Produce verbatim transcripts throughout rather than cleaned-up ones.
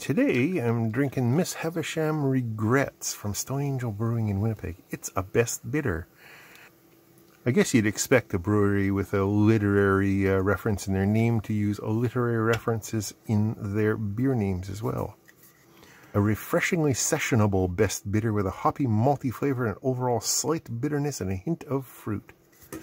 Today I'm drinking Miss Havisham Regrets from Stone Angel Brewing in Winnipeg. It's a best bitter. I guess you'd expect a brewery with a literary uh, reference in their name to use literary references in their beer names as well. A refreshingly sessionable best bitter with a hoppy, malty flavor and overall slight bitterness and a hint of fruit.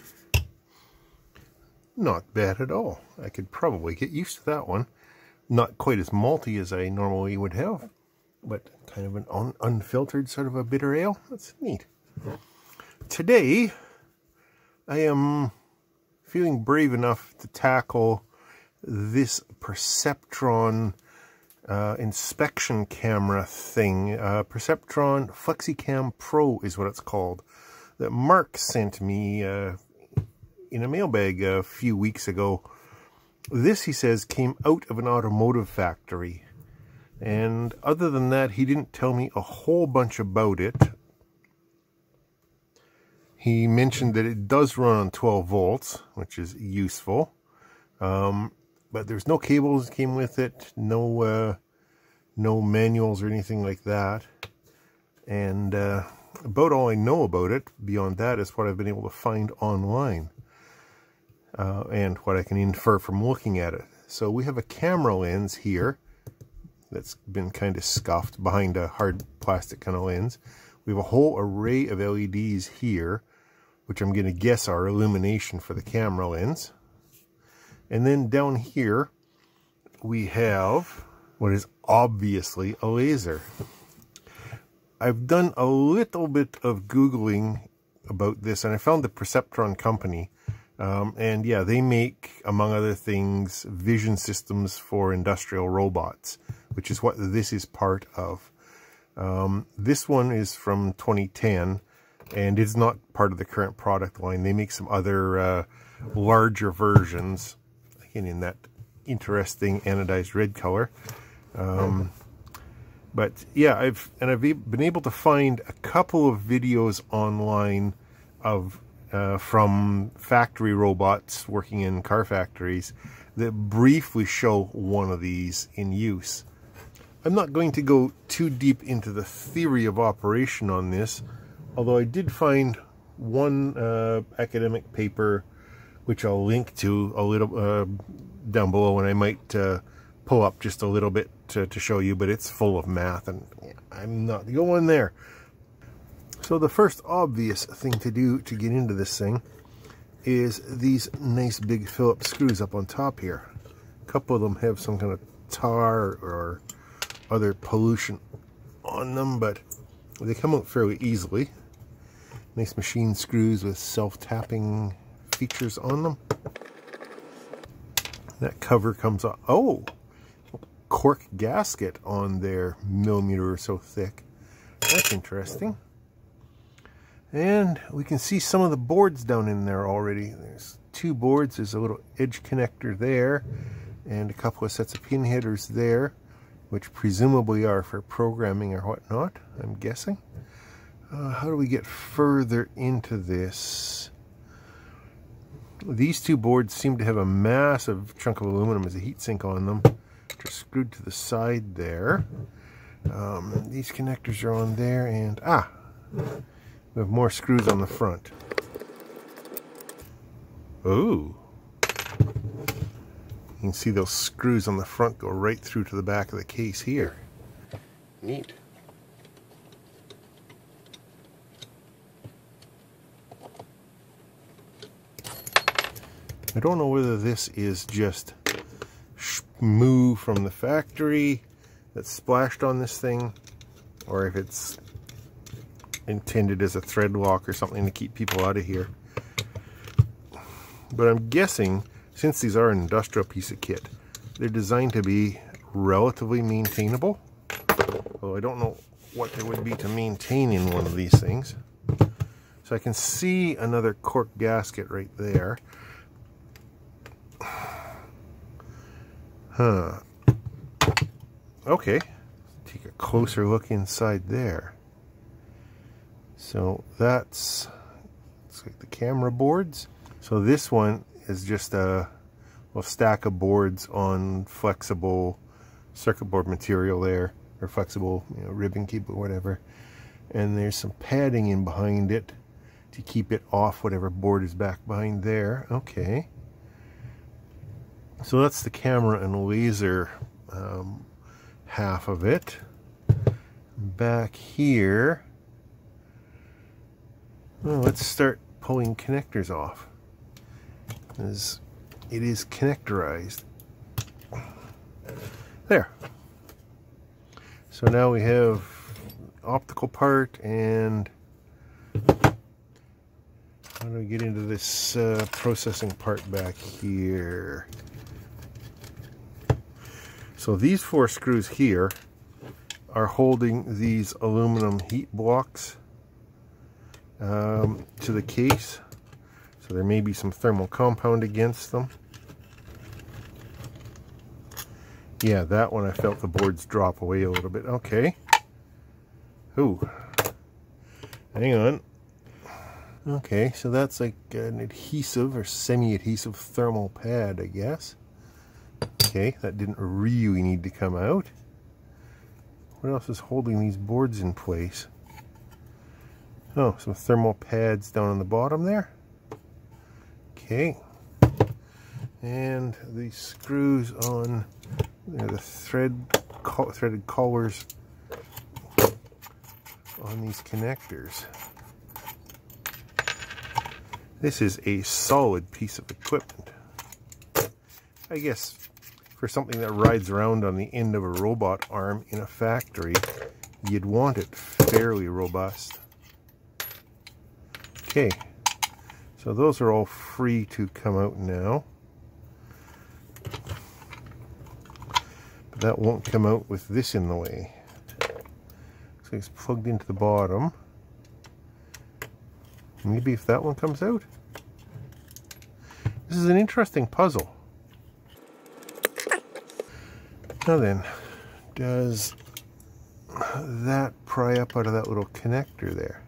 Not bad at all. I could probably get used to that one. Not quite as malty as I normally would have, but kind of an un unfiltered sort of a bitter ale. That's neat. Today, I am feeling brave enough to tackle this Perceptron uh, inspection camera thing. Uh, Perceptron Flexicam Pro is what it's called. That Mark sent me uh, in a mailbag a few weeks ago. This, he says, came out of an automotive factory. And other than that, he didn't tell me a whole bunch about it. He mentioned that it does run on twelve volts, which is useful. Um, but there's no cables that came with it, no, uh, no manuals or anything like that. And uh, about all I know about it, beyond that, is what I've been able to find online. Uh, and what I can infer from looking at it. So we have a camera lens here that's been kind of scuffed behind a hard plastic kind of lens. We have a whole array of L E Ds here, which I'm going to guess are illumination for the camera lens. And then down here we have what is obviously a laser. I've done a little bit of Googling about this, and I found the Perceptron company. Um, and yeah, they make, among other things, vision systems for industrial robots, which is what this is part of. Um, this one is from twenty ten, and it's not part of the current product line. They make some other uh, larger versions, again in that interesting anodized red color. Um, but yeah, I've and I've been able to find a couple of videos online of Uh, from factory robots working in car factories that briefly show one of these in use. I'm not going to go too deep into the theory of operation on this, although I did find one uh, academic paper which I'll link to a little uh, down below, and I might uh, pull up just a little bit to, to show you, but it's full of math and I'm not going there. So the first obvious thing to do to get into this thing is these nice big Phillips screws up on top here. A couple of them have some kind of tar or other pollution on them, but they come out fairly easily. Nice machine screws with self-tapping features on them. That cover comes off. Oh! Cork gasket on there, millimeter or so thick. That's interesting. And we can see some of the boards down in there already. There's two boards. There's a little edge connector there and a couple of sets of pin headers there, which presumably are for programming or whatnot, I'm guessing. Uh, how do we get further into this? These two boards seem to have a massive chunk of aluminum as a heatsink on them, which are screwed to the side there. Um, these connectors are on there, and ah! We have more screws on the front. Ooh. You can see those screws on the front go right through to the back of the case here. Neat. I don't know whether this is just schmoo from the factory that's splashed on this thing, or if it's intended as a thread lock or something to keep people out of here. But I'm guessing, since these are an industrial piece of kit, they're designed to be relatively maintainable. Well, I don't know what there would be to maintain in one of these things. So I can see another cork gasket right there. Huh. Okay. Take a closer look inside there. So that's, looks like the camera boards. So this one is just a, a stack of boards on flexible circuit board material there, or flexible, you know, ribbon cable, whatever. And there's some padding in behind it to keep it off whatever board is back behind there. Okay. So that's the camera and laser um, half of it. Back here, well, let's start pulling connectors off. As it is connectorized. There. So now we have optical part, and how do we get into this uh, processing part back here? So these four screws here are holding these aluminum heat blocks um, to the case. So there may be some thermal compound against them. Yeah, that one I felt the boards drop away a little bit. Okay. Ooh. Hang on. Okay, so that's like an adhesive or semi-adhesive thermal pad, I guess. Okay, that didn't really need to come out. What else is holding these boards in place? Oh, some thermal pads down on the bottom there. Okay. And the screws on, you know, the thread threaded collars on these connectors. This is a solid piece of equipment. I guess for something that rides around on the end of a robot arm in a factory, you'd want it fairly robust. Okay, so those are all free to come out now. But that won't come out with this in the way. So it's plugged into the bottom. Maybe if that one comes out. This is an interesting puzzle. Now then, does that pry up out of that little connector there?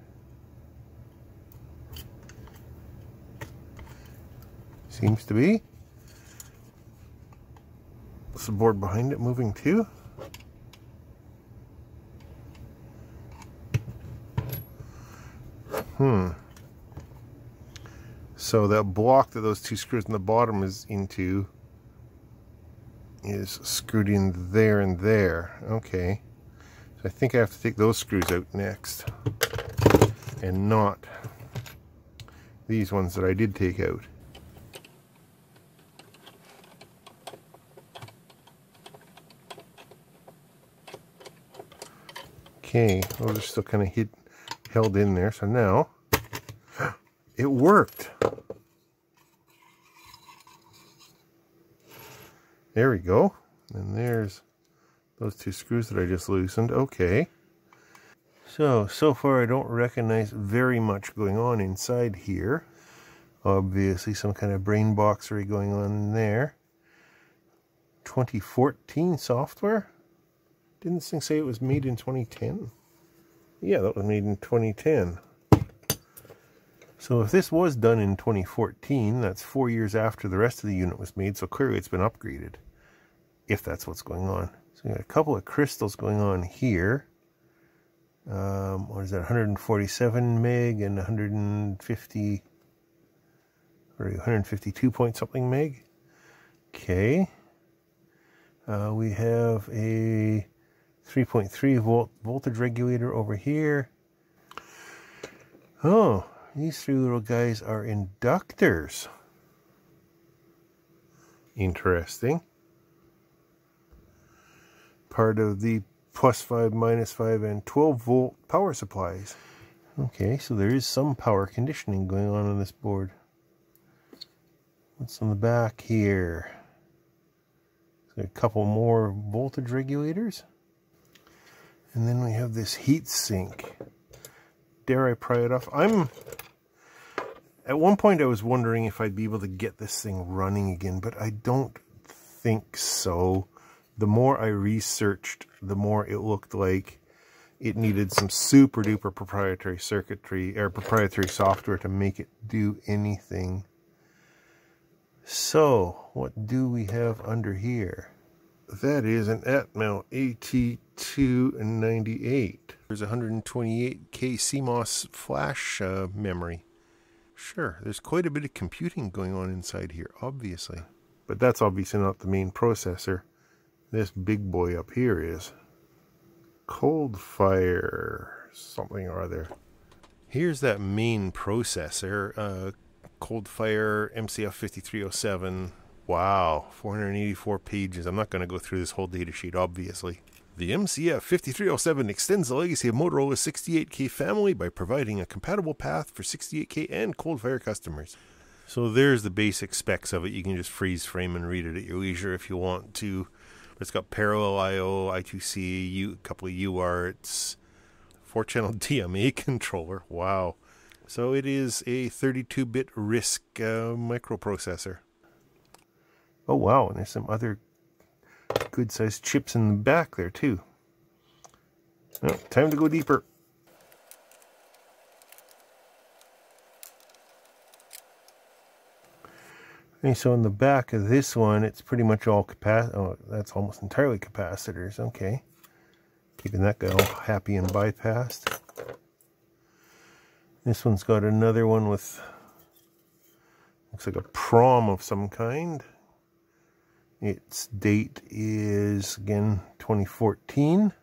Seems to be. Is the board behind it moving too? Hmm. So that block that those two screws in the bottom is into is screwed in there and there. Okay. So I think I have to take those screws out next. And not these ones that I did take out. Okay, those are still kind of hid, held in there. So now, it worked. There we go. And there's those two screws that I just loosened. Okay. So, so far I don't recognize very much going on inside here. Obviously some kind of brain boxery going on in there. twenty fourteen software? Didn't this thing say it was made in twenty ten? Yeah, that was made in twenty ten. So if this was done in twenty fourteen, that's four years after the rest of the unit was made, so clearly it's been upgraded. If that's what's going on. So we got a couple of crystals going on here. Um, what is that, one hundred forty-seven meg and one hundred fifty, or one hundred fifty-two point something meg. Okay. Uh, we have a three point three volt voltage regulator over here. Oh, these three little guys are inductors. Interesting. Part of the plus five, minus five, and twelve volt power supplies. Okay, so there is some power conditioning going on on this board. What's on the back here? So a couple more voltage regulators. And then we have this heat sink. Dare I pry it off? I'm... At one point I was wondering if I'd be able to get this thing running again, but I don't think so. The more I researched, the more it looked like it needed some super duper proprietary circuitry or proprietary software to make it do anything. So, what do we have under here? that is an Atmel A T two ninety-eight. There's one hundred twenty-eight K C M O S flash uh, memory. Sure, there's quite a bit of computing going on inside here, obviously. But that's obviously not the main processor. This big boy up here is Cold Fire something or other. Here's that main processor, uh, Cold Fire M C F fifty-three oh seven. Wow, four hundred eighty-four pages. I'm not going to go through this whole datasheet, obviously. The M C F fifty-three oh seven extends the legacy of Motorola's sixty-eight K family by providing a compatible path for sixty-eight K and Cold Fire customers. So there's the basic specs of it. You can just freeze frame and read it at your leisure if you want to. But it's got parallel I O, I two C, U, a couple of U A R Ts, four channel D M A controller. Wow. So it is a thirty-two bit RISC uh, microprocessor. Oh wow, and there's some other good sized chips in the back there too. Oh, time to go deeper. Okay, so in the back of this one, it's pretty much all capac. Oh, that's almost entirely capacitors. Okay, keeping that guy all happy and bypassed. This one's got another one with, looks like a prom of some kind. Its date is, again, twenty fourteen.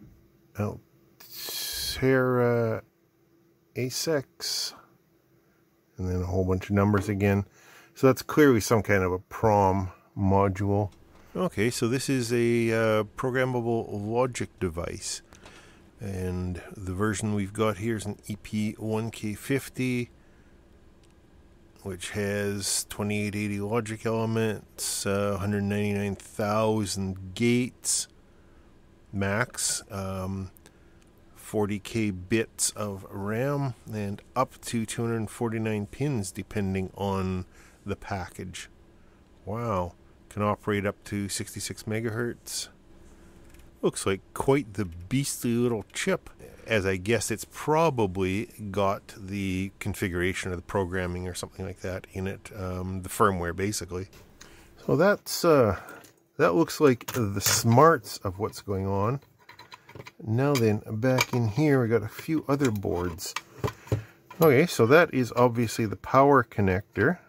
Altera A six. And then a whole bunch of numbers again. So that's clearly some kind of a prom module. Okay, so this is a uh, programmable logic device. And the version we've got here is an E P one K fifty. Which has twenty-eight eighty logic elements, uh, one hundred ninety-nine thousand gates max, um, forty K bits of RAM, and up to two hundred forty-nine pins depending on the package. Wow, can operate up to sixty-six megahertz. Looks like quite the beastly little chip, as I guess it's probably got the configuration or the programming or something like that in it, um, the firmware basically. So that's uh, that looks like the smarts of what's going on. Now then, back in here we got a few other boards. Okay, so that is obviously the power connector.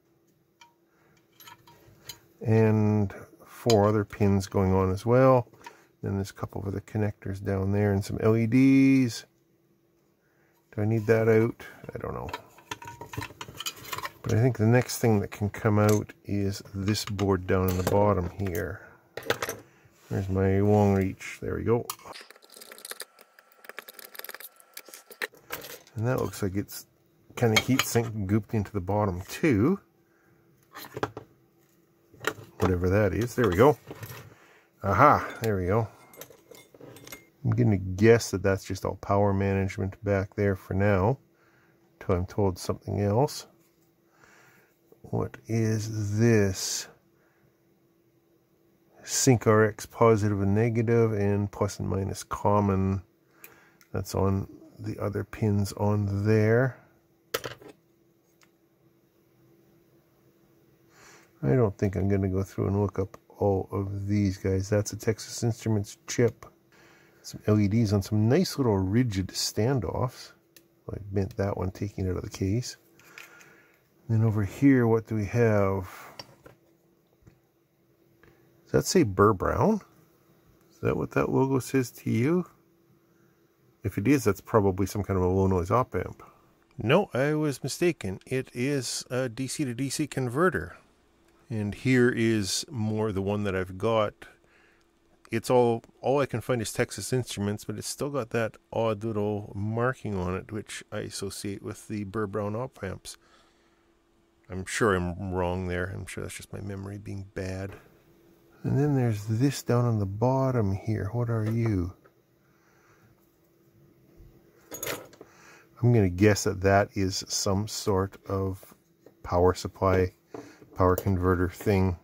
And four other pins going on as well. Then there's a couple of other connectors down there and some L E Ds. Do I need that out? I don't know. But I think the next thing that can come out is this board down in the bottom here. There's my long reach. There we go. And that looks like it's kind of heat sink gooped into the bottom too. Whatever that is. There we go. Aha, there we go. I'm going to guess that that's just all power management back there for now, until I'm told something else. What is this? Sync R X positive and negative, and plus and minus common. That's on the other pins on there. I don't think I'm going to go through and look up all of these guys. That's a Texas Instruments chip. Some L E Ds on some nice little rigid standoffs. I bent that one, taking it out of the case. And then over here, what do we have? Does that say Burr Brown? Is that what that logo says to you? If it is, that's probably some kind of a low noise op amp. No, I was mistaken. It is a D C to D C converter. And here is more the one that I've got. It's all, all I can find is Texas Instruments, but it's still got that odd little marking on it, which I associate with the Burr Brown op amps. I'm sure I'm wrong there. I'm sure that's just my memory being bad. And then there's this down on the bottom here. What are you? I'm going to guess that that is some sort of power supply, power converter thing.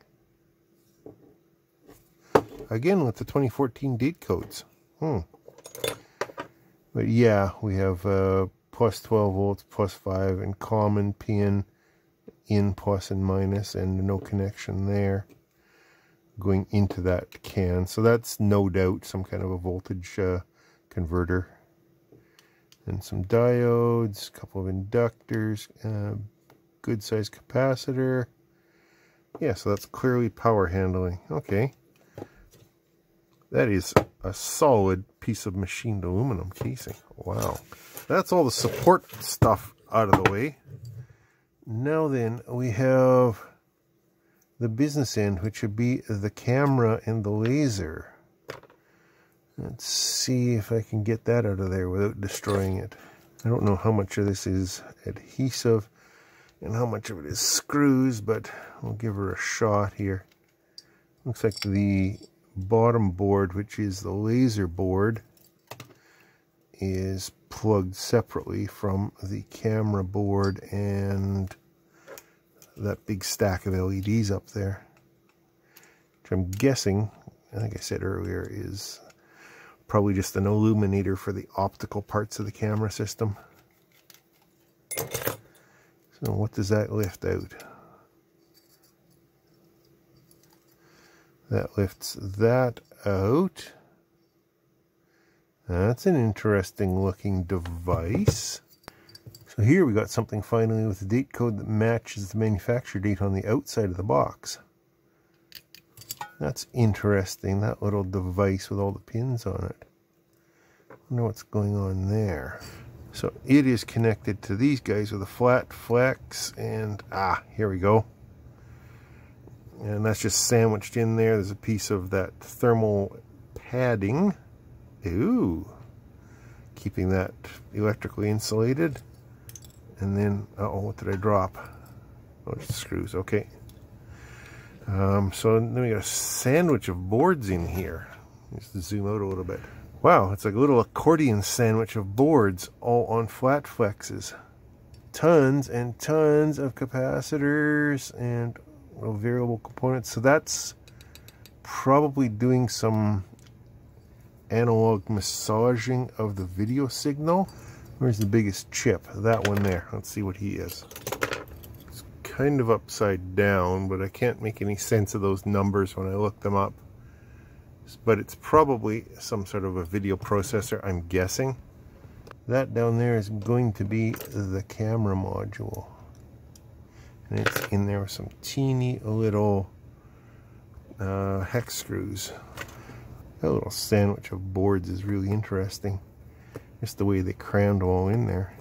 Again, with the twenty fourteen date codes. Hmm. But yeah, we have uh, plus twelve volts, plus five, and common pin in plus and minus, and no connection there. going into that can. So that's no doubt some kind of a voltage uh, converter. And some diodes, a couple of inductors, uh, good sized capacitor. Yeah, so that's clearly power handling. Okay. That is a solid piece of machined aluminum casing. Wow. That's all the support stuff out of the way. Now then, we have the business end, which would be the camera and the laser. Let's see if I can get that out of there without destroying it. I don't know how much of this is adhesive and how much of it is screws, but we'll give her a shot here. Looks like the bottom board, which is the laser board, is plugged separately from the camera board and that big stack of L E Ds up there, which I'm guessing, like I said earlier, is probably just an illuminator for the optical parts of the camera system. So what does that lift out? That lifts that out. That's an interesting looking device. So here we got something finally with a date code that matches the manufacture date on the outside of the box. That's interesting, that little device with all the pins on it. I wonder what's going on there. So it is connected to these guys with a flat flex, and ah, here we go. And that's just sandwiched in there. There's a piece of that thermal padding. Ooh. Keeping that electrically insulated. And then, uh-oh, what did I drop? Oh, it's screws, okay. Um, so then we got a sandwich of boards in here. Just to zoom out a little bit. Wow, it's like a little accordion sandwich of boards, all on flat flexes. Tons and tons of capacitors and well, variable components. So that's probably doing some analog massaging of the video signal. Where's the biggest chip? That one there. Let's see what he is. It's kind of upside down, but I can't make any sense of those numbers when I look them up. But it's probably some sort of a video processor, I'm guessing. That down there is going to be the camera module. And it's in there with some teeny little uh, hex screws. That little sandwich of boards is really interesting. Just the way they crammed them all in there.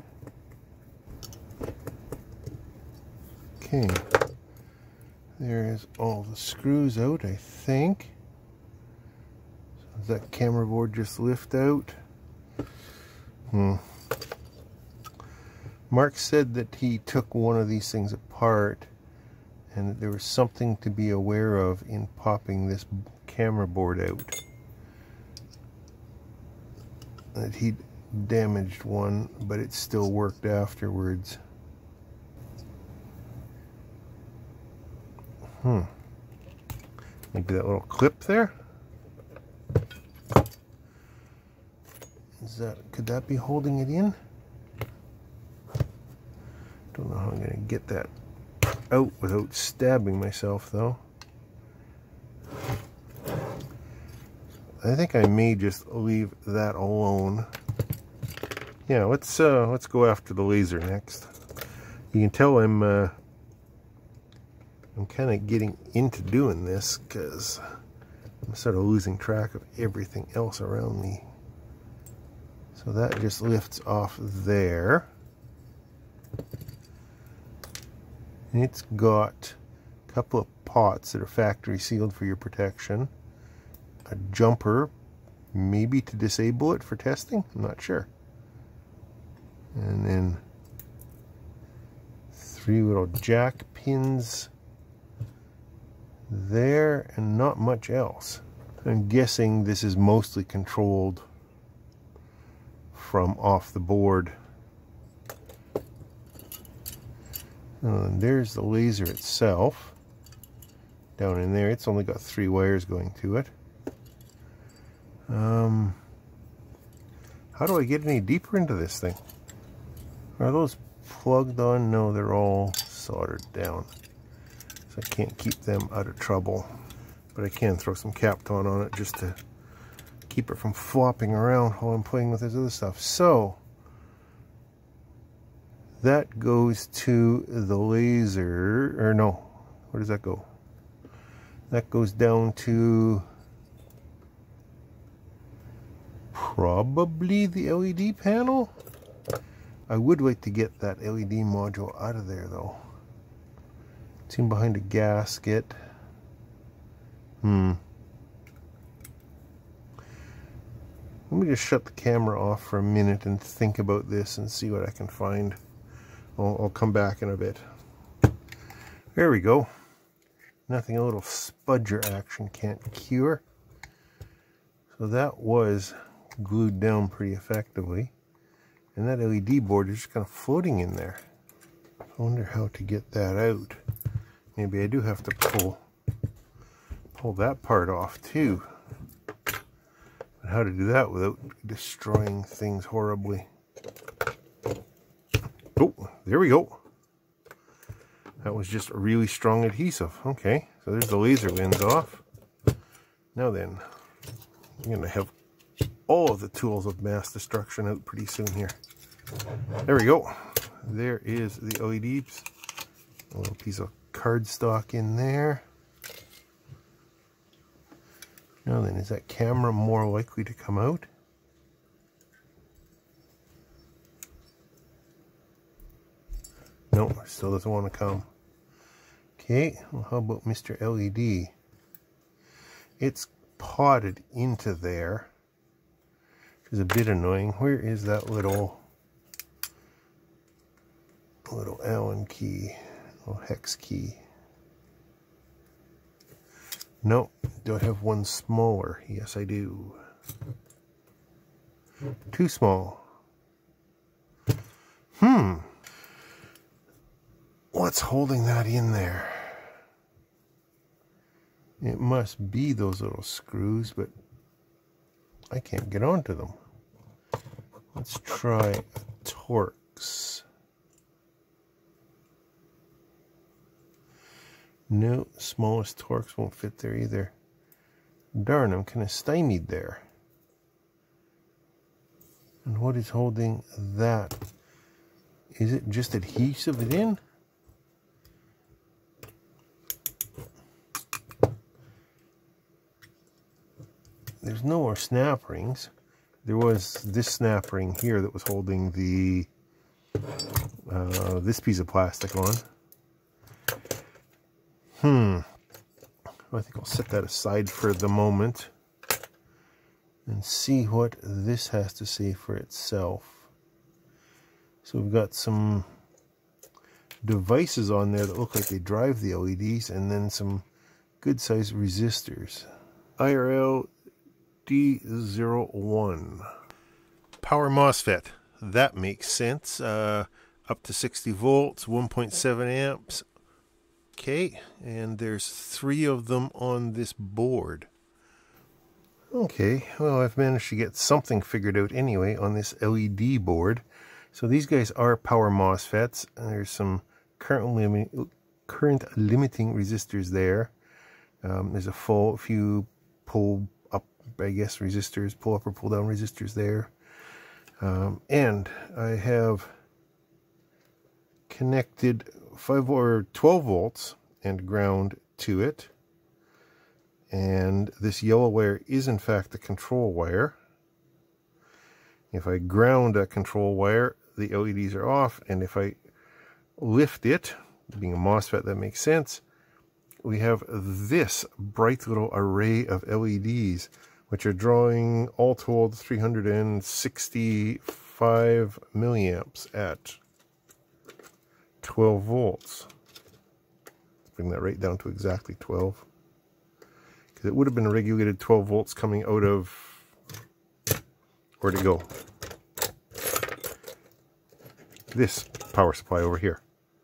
Okay. There's all the screws out, I think. Does that camera board just lift out? Hmm. Mark said that he took one of these things apart and that there was something to be aware of in popping this camera board out. That he damaged one, but it still worked afterwards. Hmm. Maybe that little clip there? Is that, could that be holding it in? Don't know how I'm going to get that out without stabbing myself though. I think I may just leave that alone. Yeah, let's uh, let's go after the laser next. You can tell I'm uh, I'm kind of getting into doing this because I'm sort of losing track of everything else around me. So that just lifts off there. And it's got a couple of pots that are factory sealed for your protection. A jumper, maybe to disable it for testing, I'm not sure. And then three little jack pins there, and not much else. I'm guessing this is mostly controlled from off the board. And there's the laser itself. Down in there, it's only got three wires going to it. Um, how do I get any deeper into this thing? Are those plugged on? No, they're all soldered down. So I can't keep them out of trouble. but I can throw some Kapton on it just to keep it from flopping around while I'm playing with this other stuff. So that goes to the laser, or no, where does that go? That goes down to probably the L E D panel. I would like to get that L E D module out of there though. It's in behind a gasket. Hmm. Let me just shut the camera off for a minute and think about this and see what I can find. I'll, I'll come back in a bit. There we go. Nothing a little spudger action can't cure. So that was glued down pretty effectively. And that L E D board is just kind of floating in there. I wonder how to get that out. Maybe I do have to pull, pull that part off too. But how to do that without destroying things horribly. Oh, there we go. That was just really strong adhesive. Okay, so there's the laser lens off. Now then, I'm going to have all of the tools of mass destruction out pretty soon here. There we go. There is the L E Ds. A little piece of cardstock in there. Now then, is that camera more likely to come out? No, still doesn't want to come. Okay, well, how about Mister L E D? It's potted into there, which is a bit annoying. Where is that little little Allen key, little hex key? No, do I have one smaller? Yes, I do. Too small. Hmm. What's holding that in there? It must be those little screws, but I can't get onto them. Let's try Torx. No, smallest Torx won't fit there either. Darn, I'm kind of stymied there. And what is holding that? Is it just adhesive it in? There's no more snap rings. There was this snap ring here that was holding the uh, this piece of plastic on. Hmm. I think I'll set that aside for the moment and see what this has to say for itself. So we've got some devices on there that look like they drive the L E Ds, and then some good sized resistors. I R L D zero one. Power MOSFET. That makes sense. Uh, up to sixty volts, one point seven amps. Okay, and there's three of them on this board. Okay, well, I've managed to get something figured out anyway on this L E D board. So these guys are power MOSFETs. There's some current, lim current limiting resistors there. Um, there's a full few pull up, I guess, resistors, pull up or pull down resistors there. Um, and I have connected five or twelve volts and ground to it. And this yellow wire is in fact the control wire. If I ground that control wire, the L E Ds are off, and if I lift it, being a MOSFET, that makes sense, we have this bright little array of L E Ds, which are drawing all told three hundred sixty-five milliamps at twelve volts. Let's bring that right down to exactly twelve. Because it would have been a regulated twelve volts coming out of, where'd it go? This power supply over here.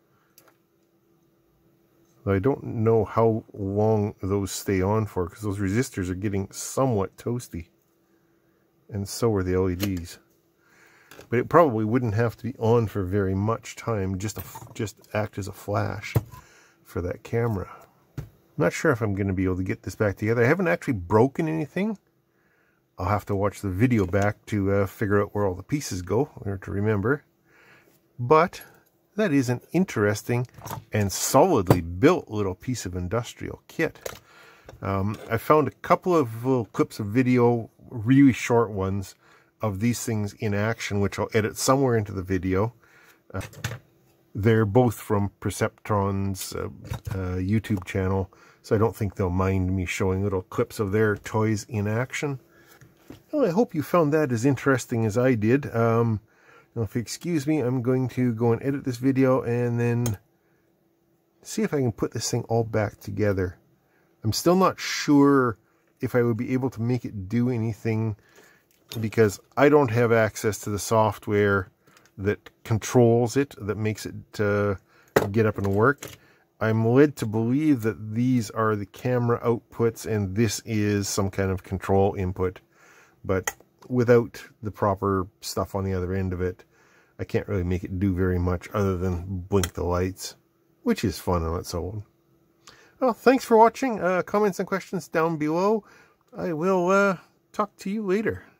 I don't know how long those stay on for, because those resistors are getting somewhat toasty. And so are the L E Ds. But it probably wouldn't have to be on for very much time, just, a, just act as a flash for that camera. not sure if I'm going to be able to get this back together. I haven't actually broken anything. I'll have to watch the video back to uh, figure out where all the pieces go, or to remember. But that is an interesting and solidly built little piece of industrial kit. Um, I found a couple of little clips of video, really short ones, of these things in action, which I'll edit somewhere into the video. Uh, they're both from Perceptron's uh, uh, YouTube channel, so I don't think they'll mind me showing little clips of their toys in action. Well, I hope you found that as interesting as I did. Um, now, if you excuse me, I'm going to go and edit this video and then see if I can put this thing all back together. I'm still not sure if I would be able to make it do anything, because I don't have access to the software that controls it, that makes it uh, get up and work. I'm led to believe that these are the camera outputs and this is some kind of control input. But without the proper stuff on the other end of it, I can't really make it do very much other than blink the lights, which is fun on its own. Well, thanks for watching. Uh, comments and questions down below. I will uh, talk to you later.